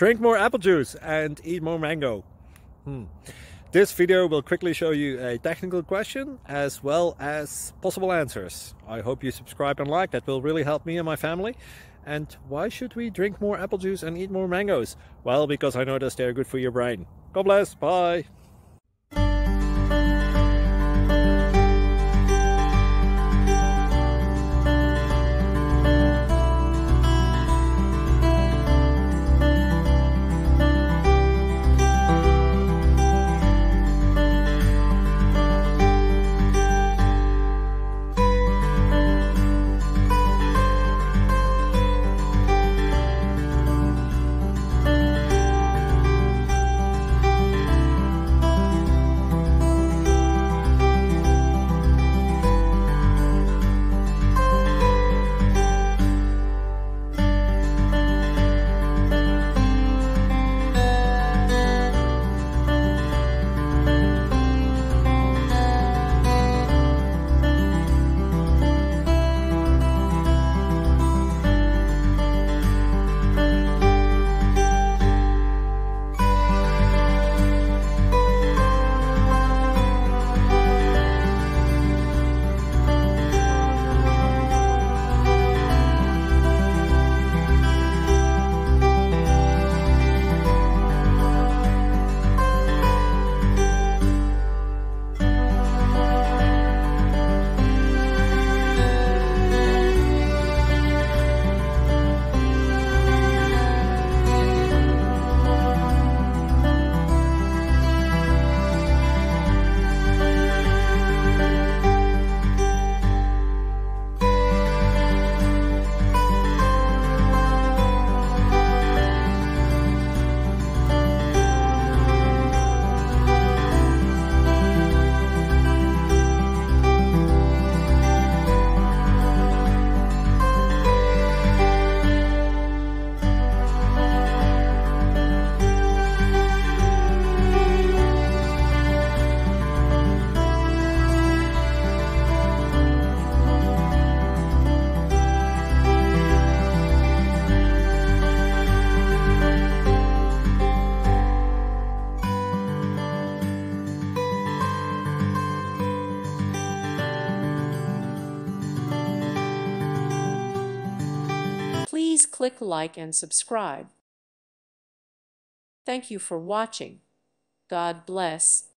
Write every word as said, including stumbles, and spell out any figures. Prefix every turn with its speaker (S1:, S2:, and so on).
S1: Drink more apple juice and eat more mango. Hmm. This video will quickly show you a technical question as well as possible answers. I hope you subscribe and like, that will really help me and my family. And why should we drink more apple juice and eat more mangoes? Well, because I noticed they're good for your brain. God bless, bye!
S2: Please click like and subscribe. Thank you for watching. God bless.